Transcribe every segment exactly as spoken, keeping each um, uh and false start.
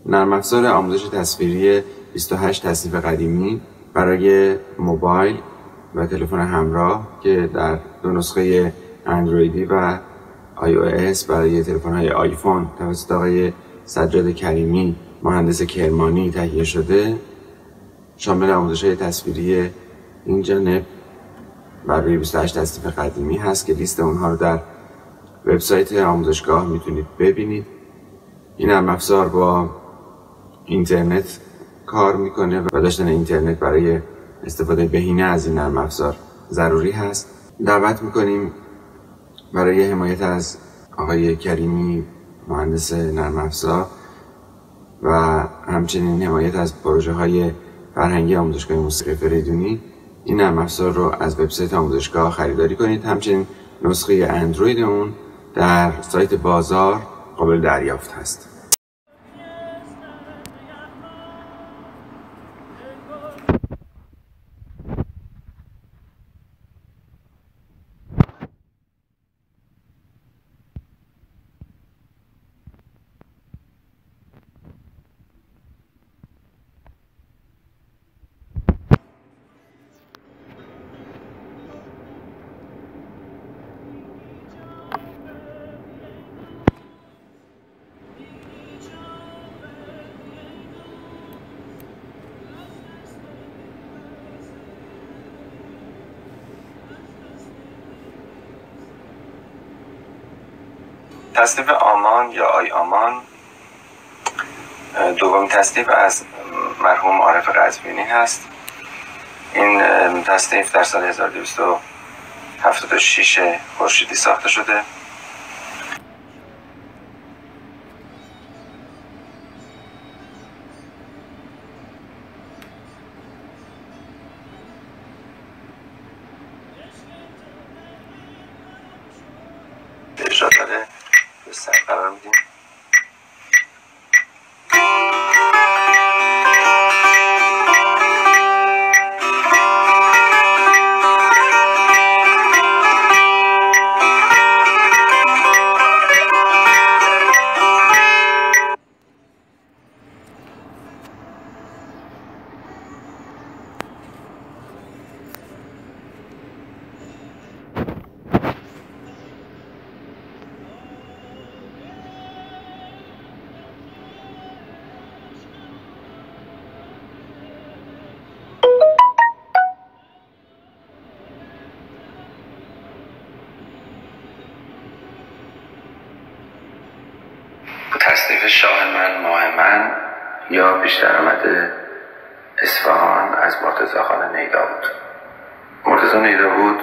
نرم افزار آموزش تصویری بیست و هشت تصنیف قدیمی برای موبایل و تلفن همراه که در دو نسخه اندرویدی و آی او اس برای تلفن‌های آیفون توسط آقای سجاد کریمی مهندس کرمانی تهیه شده، شامل آموزش‌های تصویری این جانب برای بیست و هشت تصنیف قدیمی هست که لیست اونها رو در وبسایت آموزشگاه میتونید ببینید. این نرم افزار با اینترنت کار میکنه و داشتن اینترنت برای استفاده بهینه از این نرم افزار ضروری هست. دعوت میکنیم برای حمایت از آقای کریمی مهندس نرم افزار و همچنین حمایت از پروژه های فرهنگی آموزشگاه موسیقی فریدونی این نرم افزار رو از وبسایت آموزشگاه خریداری کنید. همچنین نسخه اندروید اون در سایت بازار قابل دریافت هست. تصنیف آمان یا آی آمان دومین تصنیف از مرحوم عارف قزوینی هست. این تصنیف در سال هزار و دویست و هفتاد و شش خورشیدی ساخته شده. اجرا داره به سر قرار میدیم. تصنیف شاه من ماه من یا پیش درآمد اصفهان از مرتضی خان نیدابود. مرتضی نیدابود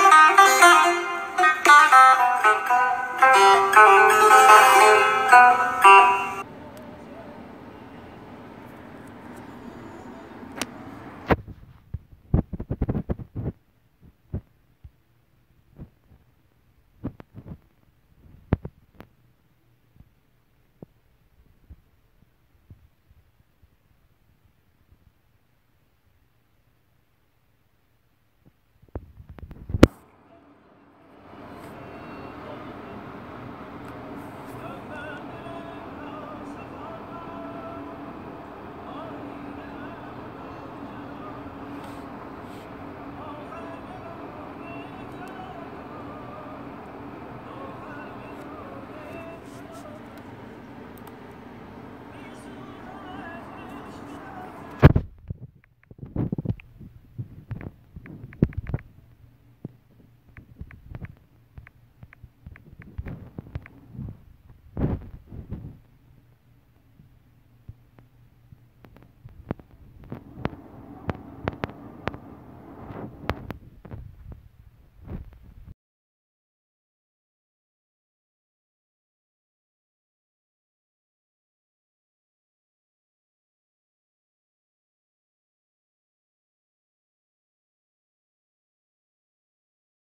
Thank you.